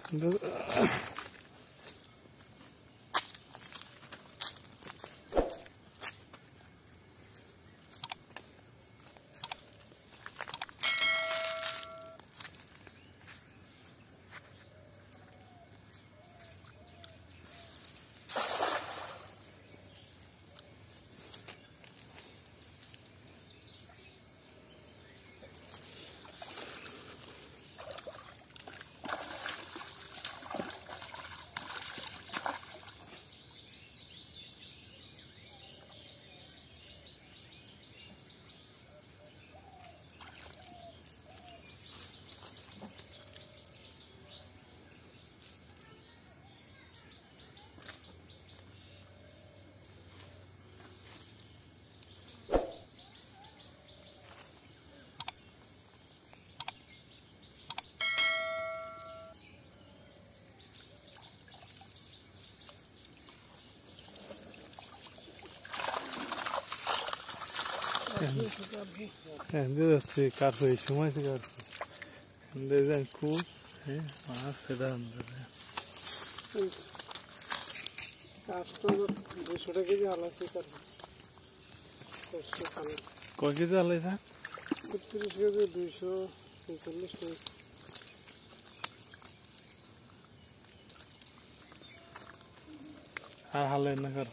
Kendi de karşı işime çıkarsın. Neden cool? Bana sedan dedi. Karşıda 200 টাকা আলাদা করে। কয় কেজি আলাইছা? 30 কেজি 246 টাকা। আর হালে না কর।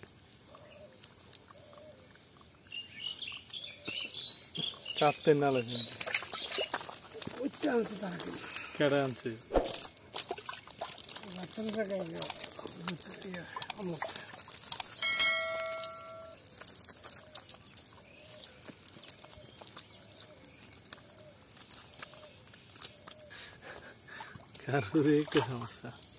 কাটতে না লাগে। ওইটা আনছে তাকে। কেডা আনছে? বাচ্চা জায়গায় গিয়ে অমুক কারোর এই সমস্যা